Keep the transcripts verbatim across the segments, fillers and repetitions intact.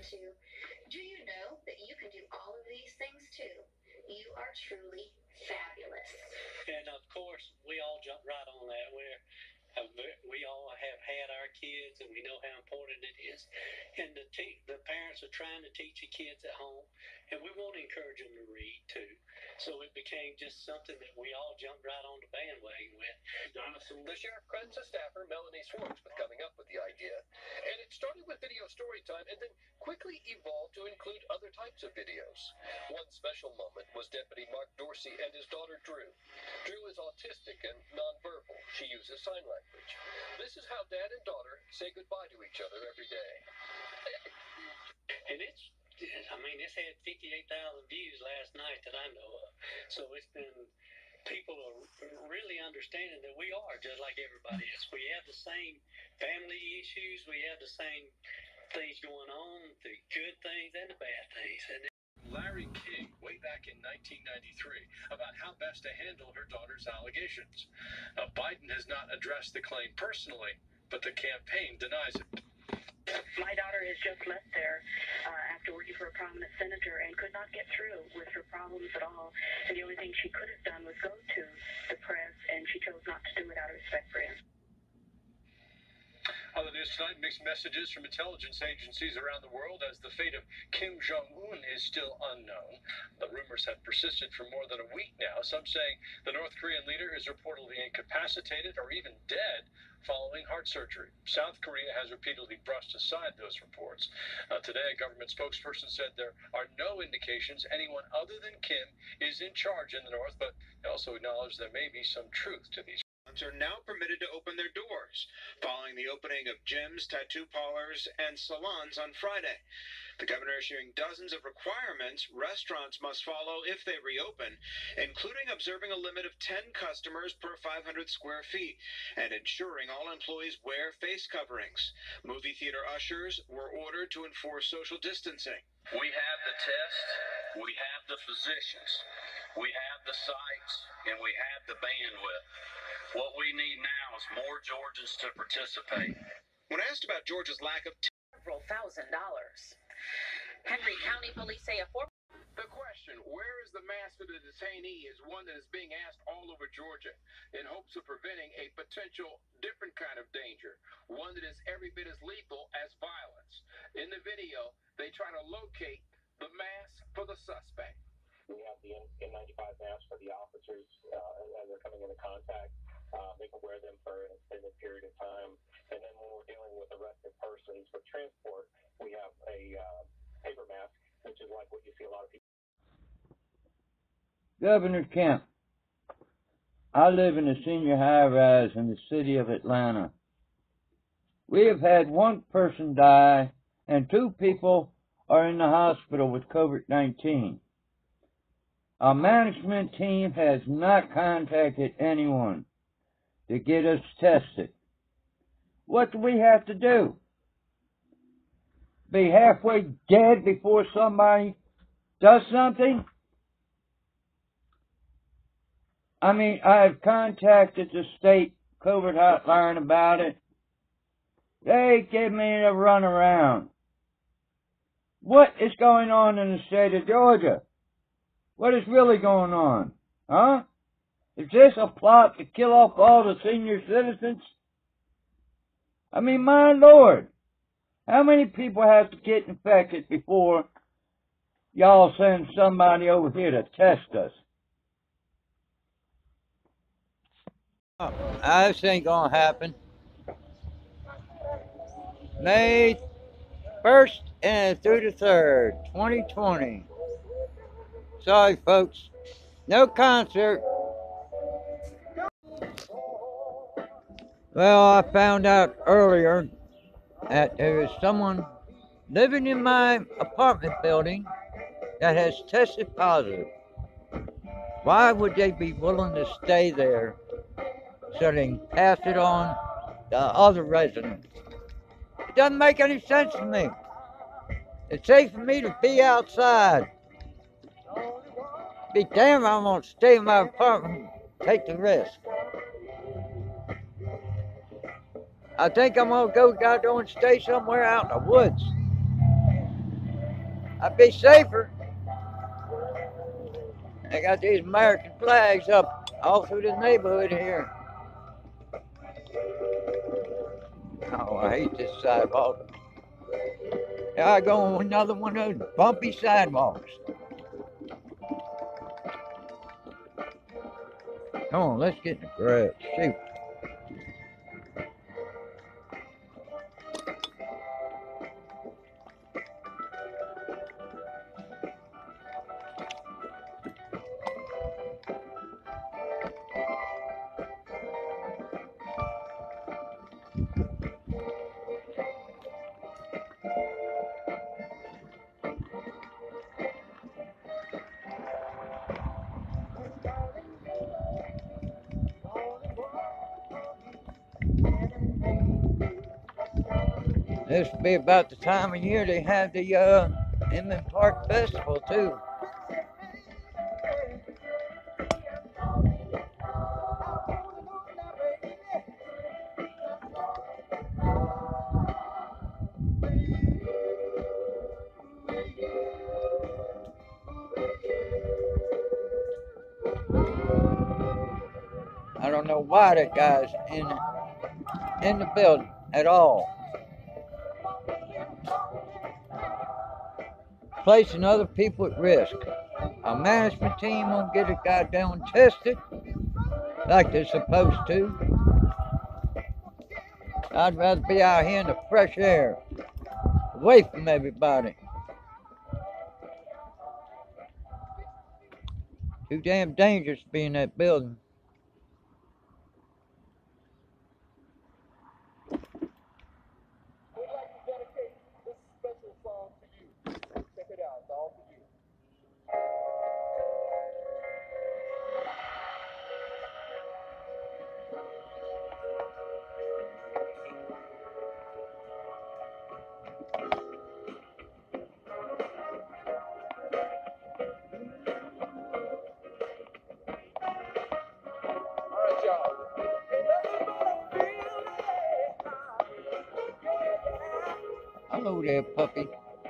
into. Do you know that you can do all of these things too? You are truly fabulous. And of course, we all jump right on that. We're uh, we all have had our kids, and we know how important it is. And the te- the parents are trying to teach the kids at home, and we want to encourage them to read too. So it became just something that we all jumped right on the bandwagon with. The sheriff credits a staffer, Melanie Swartz, with coming up with the idea. And it started with video story time and then quickly evolved to include other types of videos. One special moment was Deputy Mark Dorsey and his daughter Drew. Drew is autistic and nonverbal. She uses sign language. This is how dad and daughter say goodbye to each other every day. And it's, I mean, this had fifty-eight thousand views last night that I know of. So it's been, people are really understanding that we are just like everybody else. We have the same family issues. We have the same things going on, the good things and the bad things. And Larry King, way back in nineteen ninety-three, about how best to handle her daughter's allegations. Now, Biden has not addressed the claim personally, but the campaign denies it. My daughter has just left there uh, after working for a prominent senator and could not get through with her problems at all. And the only thing she could have done was go to the press, and she chose not to do it out of respect for him. On the news tonight, mixed messages from intelligence agencies around the world as the fate of Kim Jong-un is still unknown. The rumors have persisted for more than a week now, some saying the North Korean leader is reportedly incapacitated or even dead following heart surgery. South Korea has repeatedly brushed aside those reports. Uh, today, a government spokesperson said there are no indications anyone other than Kim is in charge in the North, but they also acknowledged there may be some truth to these. Are now permitted to open their doors, following the opening of gyms, tattoo parlors, and salons on Friday. The governor issuing dozens of requirements restaurants must follow if they reopen, including observing a limit of ten customers per five hundred square feet and ensuring all employees wear face coverings. Movie theater ushers were ordered to enforce social distancing. We have the test, we have the physicians, we have the sites, and we have the bandwidth. What we need now is more Georgians to participate. When asked about Georgia's lack of several thousand dollars. Henry County Police say a four. The question, where is the mask for the detainee, is one that is being asked all over Georgia in hopes of preventing a potential different kind of danger, one that is every bit as lethal as violence. In the video, they try to locate the mask for the suspect. We have the N ninety-five masks for the officers uh, as they're coming into contact. Uh, they can wear them for an extended period of time. And then when we're dealing with arrested persons for transport, we have a uh, paper mask, which is like what you see a lot of people. Governor Kemp, I live in a senior high-rise in the city of Atlanta. We have had one person die, and two people are in the hospital with COVID nineteen. Our management team has not contacted anyone to get us tested. What do we have to do? Be halfway dead before somebody does something? I mean, I've contacted the state COVID hotline about it. They give me a runaround. What is going on in the state of Georgia? What is really going on? Huh? Is this a plot to kill off all the senior citizens? I mean, my Lord, how many people have to get infected before y'all send somebody over here to test us? Oh, this ain't gonna happen. May first and through the third, twenty twenty. Sorry, folks. No concert. Well, I found out earlier that there is someone living in my apartment building that has tested positive. Why would they be willing to stay there so they can pass it on to other residents? It doesn't make any sense to me. It's safe for me to be outside. Be damned, I'm gonna stay in my apartment, take the risk. I think I'm gonna go out there and stay somewhere out in the woods. I'd be safer. They got these American flags up all through the neighborhood here. Oh, I hate this sidewalk. Here I go on another one of those bumpy sidewalks. Come on, let's get in the garage. Shoot. This will be about the time of year they have the uh, Inman Park Festival too. I don't know why that guy's in in the building at all. Placing other people at risk. Our management team won't get it goddamn tested like they're supposed to. I'd rather be out here in the fresh air, away from everybody. Too damn dangerous to be in that building. Hello there, puppy.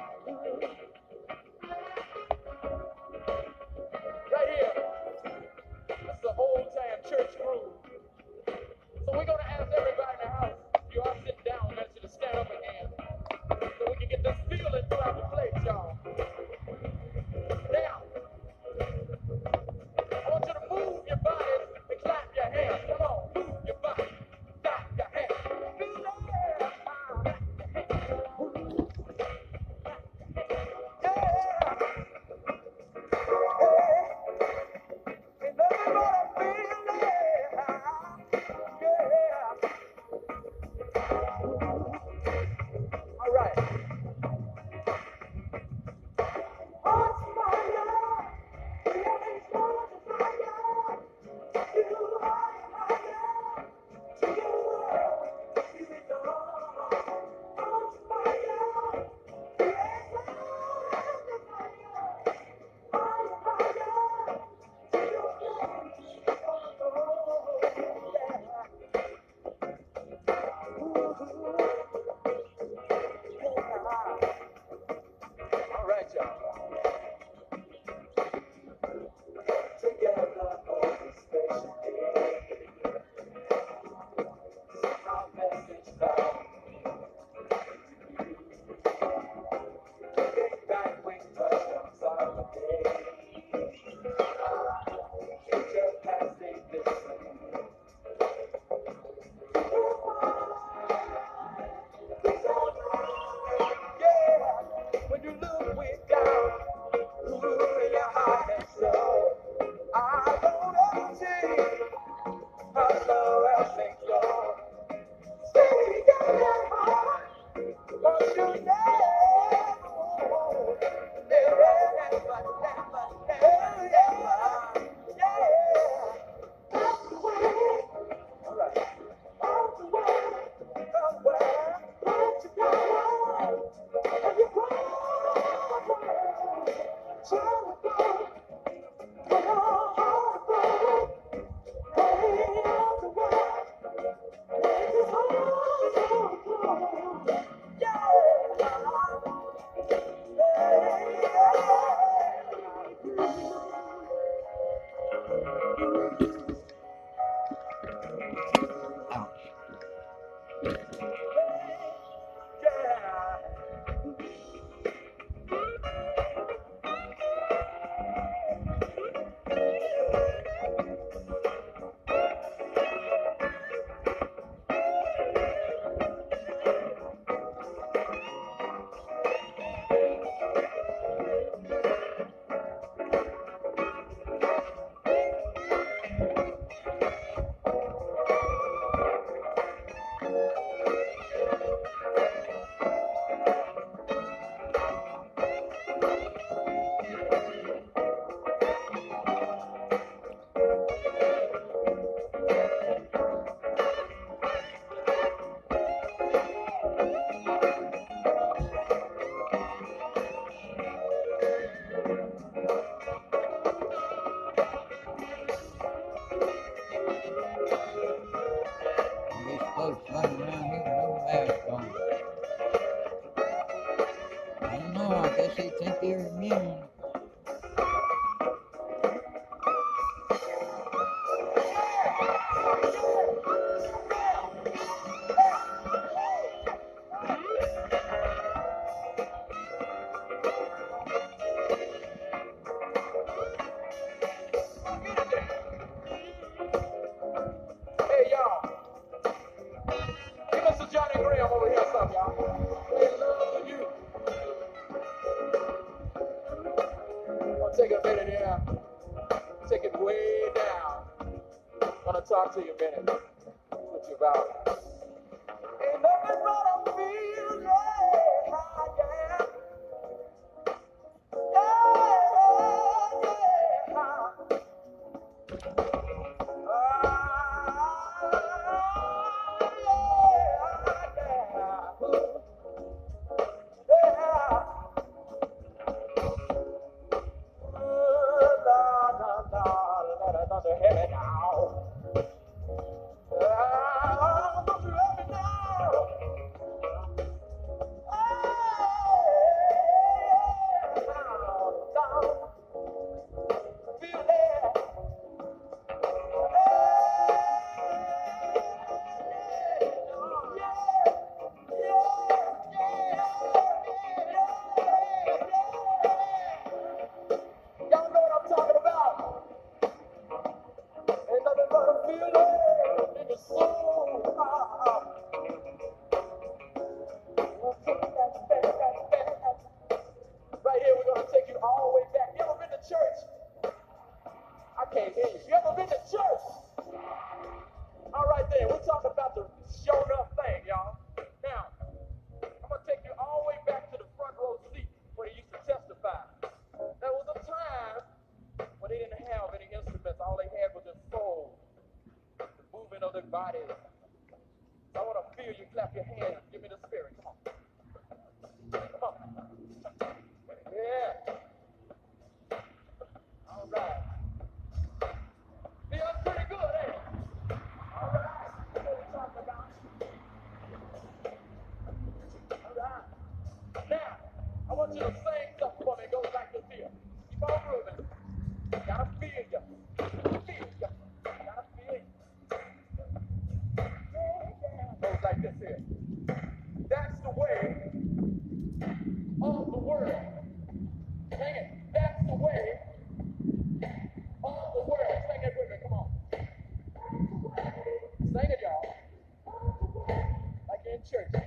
Right here. This is the old time church groove. So we're gonna ask everybody in the house, if you are sitting down, I want you to stand up again. So we can get this feeling throughout the place, y'all. Now, I want you to move your body and clap your hands. Come on, move your body, clap your hands. Move your hands. know. I guess they think you're immune. Hey, y'all. Give Mister Johnny Graham over here some, y'all. They love you. I'll take a minute here. Take it way down. Gonna talk to you a minute. Put you about. Ain't nothing but a feeling, yeah, yeah. Y'all know what I'm talking about. Ain't nothing but a feeling in the soul. Ah, ah. We'll take that back, back, back, back. Right here, we're gonna take you all the way back. You ever been to church? I can't hear you. You ever been to church? All right then, we're talking about the show enough thing, y'all. Now, I'm gonna take you all the way back to the front row seat where they used to testify. There was a time when they didn't have any instruments. All they had was their soul, the movement of their bodies. I want to feel you clap your hands. Give me the spirit. Come on. Come on. Yeah. All right. Feeling pretty good, ain't it? All right. That's what we're talking about. All right. Now, I want you to sing something for me. It goes like this here. Keep on moving. Gotta feel ya. Feel ya. Gotta feel ya. Goes like this here. That's the way of the world. Sing it. That's the way of the world. Sing it with me. Come on. Sing it, y'all. Like you're in church.